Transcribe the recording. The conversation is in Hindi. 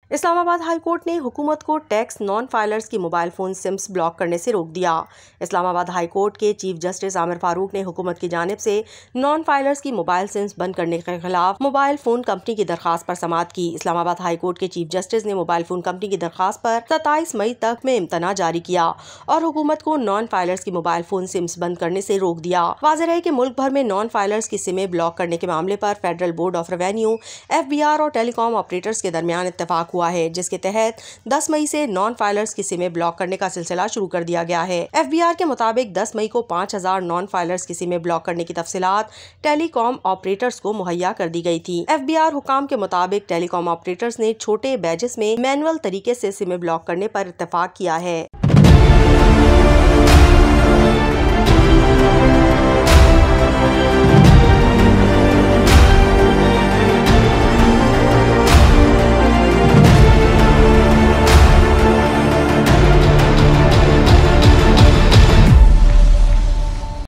इस्लामाबाद हाई कोर्ट ने हुकूमत को टैक्स नॉन फाइलर्स की मोबाइल फोन सिम्स ब्लॉक करने से रोक दिया। इस्लामाबाद हाई कोर्ट के चीफ जस्टिस आमिर फारूक ने हुकूमत की जानिब से नॉन फाइलर्स की मोबाइल सिम्स बंद करने के खिलाफ मोबाइल फोन कंपनी की दरखास्त पर समाअत की। इस्लामाबाद हाई कोर्ट के चीफ जस्टिस ने मोबाइल फोन कंपनी की दरखास्त पर 27 मई तक में इम्तना जारी किया और हुकूमत को नॉन फाइलर्स की मोबाइल फोन सिम्स बंद करने से रोक दिया। वाज़ेह रहे कि मुल्क भर में नॉन फाइलर्स की सिमें ब्लॉक करने के मामले पर federal board of revenue, FBR और टेलीकॉम ऑपरेटर्स के दरमियान इत्तेफाक हुआ है, जिसके तहत 10 मई से नॉन फाइलर्स की सिमें ब्लॉक करने का सिलसिला शुरू कर दिया गया है। FBR के मुताबिक 10 मई को 5000 नॉन फाइलर्स की सिमें ब्लॉक करने की तफसीलात टेलीकॉम ऑपरेटर्स को मुहैया कर दी गई थी। FBR हुकाम के मुताबिक टेलीकॉम ऑपरेटर्स ने छोटे बैजेस में मैनुअल तरीके से सिमें ब्लॉक करने पर इत्तेफाक किया है।